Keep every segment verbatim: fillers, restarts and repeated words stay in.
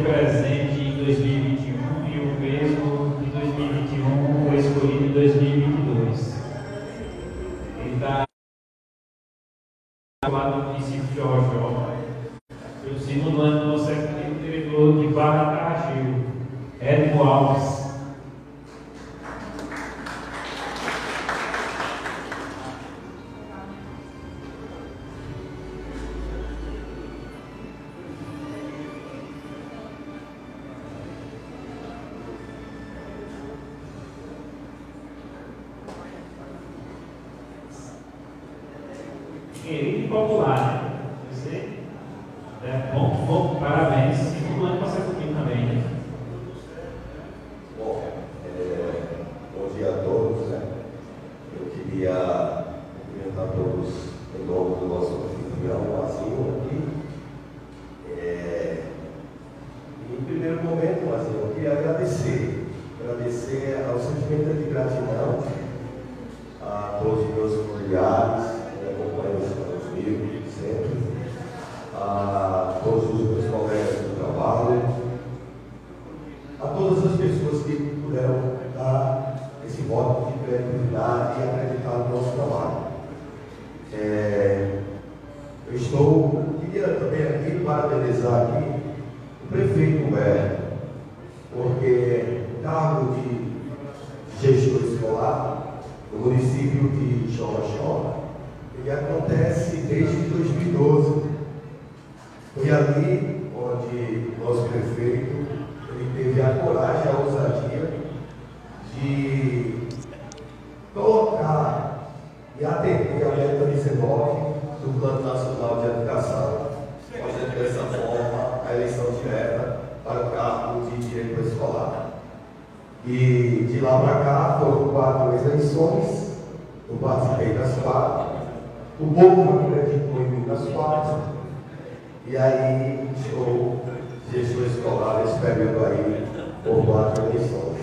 presente em dois mil e vinte e um e o mesmo de dois mil e vinte e um foi escolhido em dois mil e vinte e dois. Ele está lá no município de Ojó. Foi o segundo ano consecutivo diretor de Barra Cargil, Edmo Alves. Querido e popular, né? Você é bom, bom, parabéns. Segundo ano consecutivo também, né? Bom, é, bom dia a todos, né? Eu queria cumprimentar todos em nome do nosso anfitrião, Mazinho, aqui. É, em primeiro momento, Mazinho, eu queria agradecer, agradecer ao sentimento de gratidão a todos os meus familiares, sempre, a todos os meus colegas do trabalho, a todas as pessoas que puderam dar esse voto de credibilidade e acreditar no nosso trabalho. É, eu estou, queria também aqui parabenizar aqui o prefeito Humberto, porque o cargo de gestor escolar no município de Xoroxó, ele acontece desde dois mil e doze. Foi ali onde o nosso prefeito ele teve a coragem, a ousadia de colocar e atender a meta dezenove do Plano Nacional de Educação, fazendo dessa forma a eleição direta para o cargo de diretor escolar. E de lá para cá foram quatro eleições, eu participei das quatro. O povo acreditou em mim nas quatro, e aí estou gestor escolar nesse período aí por quatro eleições.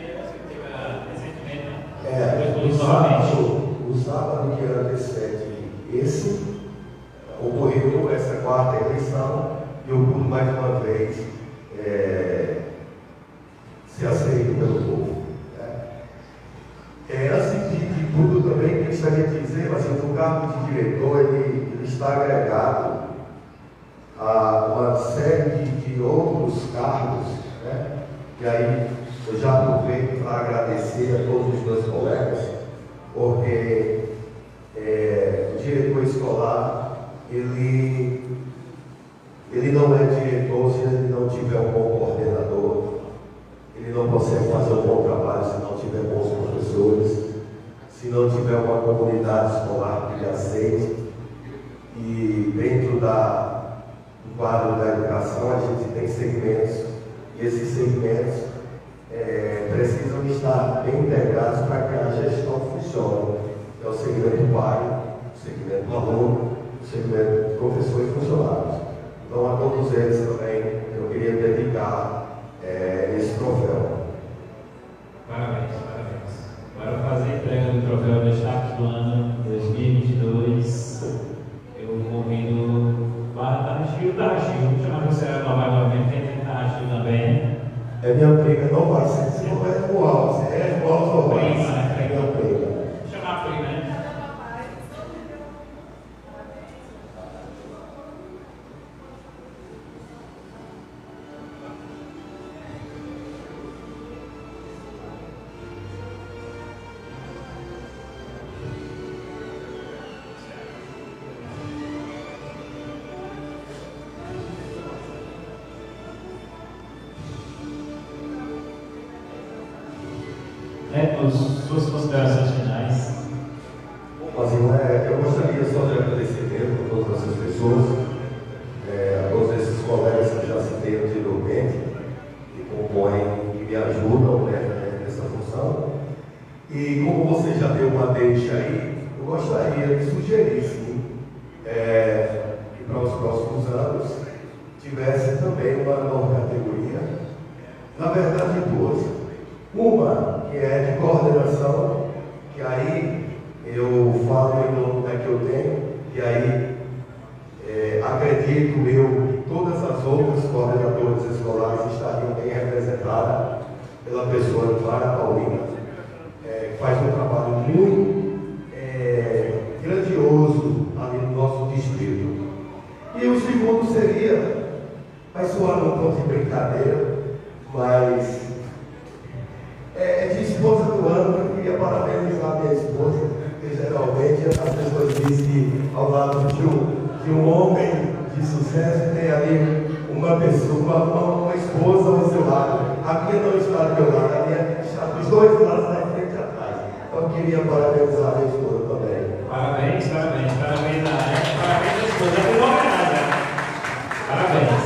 É, o sábado, o sábado dia dezessete, esse ocorreu essa quarta eleição, e eu pude mais uma vez é, ser aceito pelo povo. É, antes de, de tudo também, gostaria de dizer, mas o cargo de diretor ele, ele está agregado a uma série de, de outros cargos, né? E aí eu já aproveito para agradecer a todos os meus colegas, porque é, o diretor escolar, ele, ele não é diretor se ele não tiver um bom coordenador. Ele não consegue fazer um bom trabalho se não tiver bons professores, se não tiver uma comunidade escolar que lhe aceite. E dentro da, do quadro da educação, a gente tem segmentos, e esses segmentos é, precisam estar bem integrados para que a gestão funcione. É o segmento pai, o segmento aluno, o segmento professor e funcionários. Então, a todos eles também eu queria dedicar É, esse troféu. Parabéns, parabéns. Para fazer a entrega do troféu Destaque do Ano dois mil e vinte e dois, eu convido Barra Cargil, Cargil, vou chamar você novamente, tem Cargil também. É minha prima, não vai ser, se não é com Alves, é com Alves ou prima, é minha prima. Vou chamar a prima, né? É, as suas considerações finais. Mas é, eu gostaria só de agradecer mesmo a todas essas pessoas, é, a todos esses colegas que já citei anteriormente, que compõem e me ajudam, né, nessa função. E como você já deu uma deixa aí, eu gostaria de sugerir, sim, é, que para os próximos anos tivesse também uma nova categoria, na verdade duas. Uma que é de coordenação, que aí eu falo em nome da que eu tenho, e aí é, acredito eu todas as outras coordenadoras escolares estariam bem representadas pela pessoa de Clara Paulina, é, que faz um trabalho muito é, grandioso ali no nosso distrito. E o segundo seria, vai soar um ponto de brincadeira, mas é, é de esposa do ano. Eu queria parabenizar a minha esposa, porque geralmente as pessoas dizem que ao lado de um, de um homem de sucesso tem ali uma pessoa, uma, uma esposa ao seu lado. A minha não está do meu lado, a minha está dos dois lados, na frente e atrás. Então eu queria parabenizar a minha esposa também. Parabéns, parabéns, parabéns, parabéns à esposa pela homenagem. Parabéns.